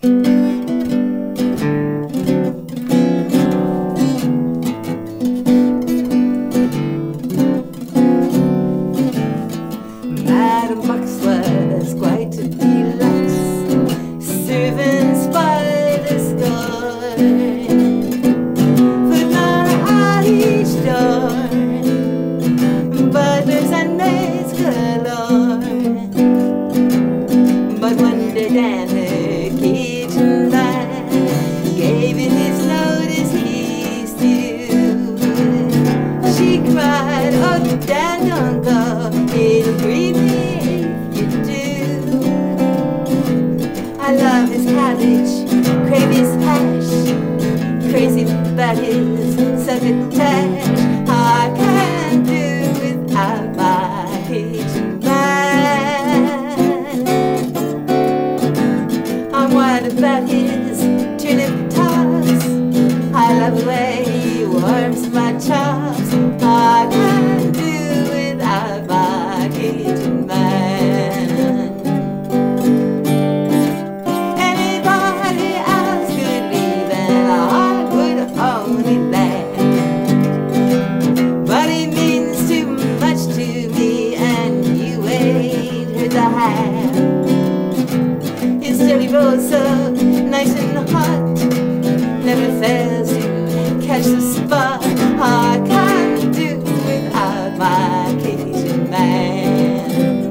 Madam Box was quite a deluxe, servants by the score, footmen at each door, butlers and maids galore. But one day Dan, the kitchen man, gave it his notice he's due. She cried, "Oh, Dan, don't go, it'll grieve me if you do." I love his cabbage, crave his hash, crazy about his succotash. I can't do without my kitchen man. I'm wild about his turnip toss. I love the way he warms my chops. I can't do without my kitchen man. Anybody else could leave and I would only laugh, but he means too much to me and you ain't heard the half. His dirty rolls so nice and hot, never fails to catch the spot. I can't do without my kitchen man.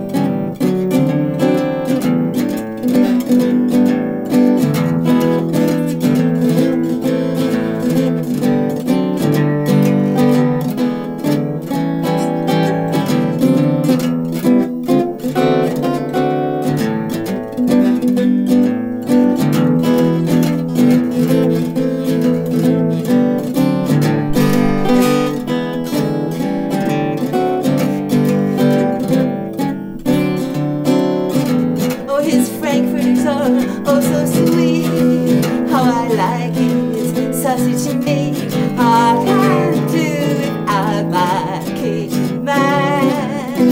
Oh, his frankfurters are oh so sweet. How I like his sausage and meat. I can't do without my kitchen man.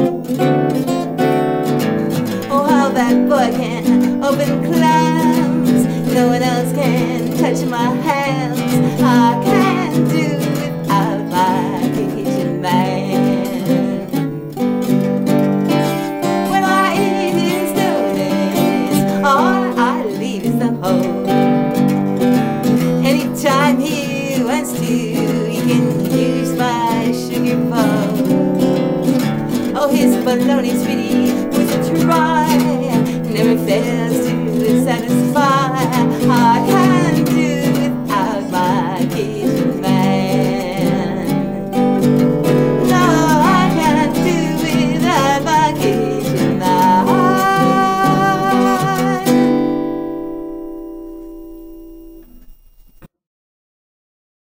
Oh, how that boy can open clams, no one else can touch my hand.